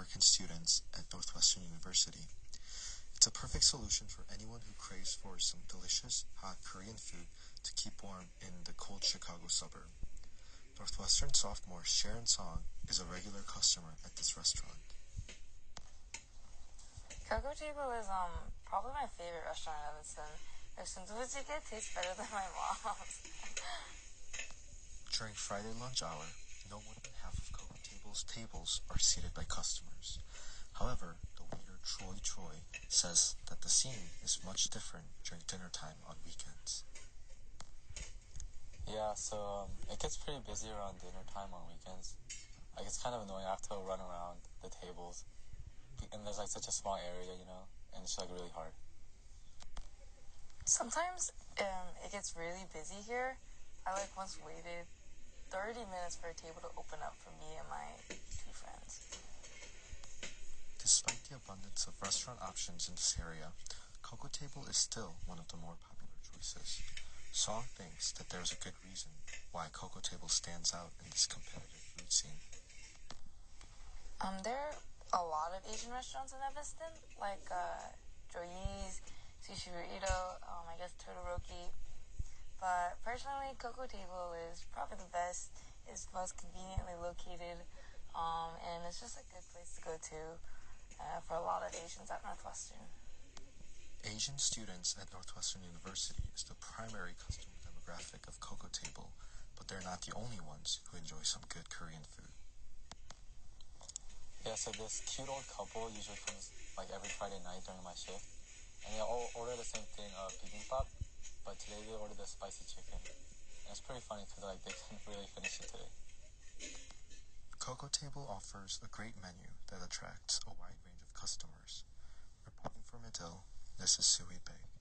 American students at Northwestern University. It's a perfect solution for anyone who craves for some delicious, hot Korean food to keep warm in the cold Chicago suburb. Northwestern sophomore Sharon Song is a regular customer at this restaurant. Cocoa Table is probably my favorite restaurant in Evanston. Their sundubujigae tastes better than my mom's. During Friday lunch hour, no more than half of Cocoa Table's tables are seated by customers. However, the waiter Troy says that the scene is much different during dinner time on weekends. Yeah, so it gets pretty busy around dinner time on weekends. Like, it's kind of annoying. I have to run around the tables. And there's like such a small area, and it's like really hard. Sometimes it gets really busy here. I once waited 30 minutes for a table to open up for me and my two friends. Despite the abundance of restaurant options in this area, Cocoa Table is still one of the more popular choices. Song thinks that there's a good reason why Cocoa Table stands out in this competitive food scene. There are a lot of Asian restaurants in Evanston, like Joyi's, Sushi Burrito, I guess Todoroki. But personally, Cocoa Table is probably the best. It's most conveniently located, and it's just a good place to go to for a lot of Asians at Northwestern. Asian students at Northwestern University is the primary customer demographic of Cocoa Table, but they're not the only ones who enjoy some good Korean food. Yeah, so this cute old couple usually comes like every Friday night during my shift, and they all order the same thing, bibimbap, but today they ordered the spicy chicken. And it's pretty funny because they couldn't really finish it today. Cocoa Table offers a great menu that attracts a wide range of customers. Reporting for Medill, this is Sui Bae.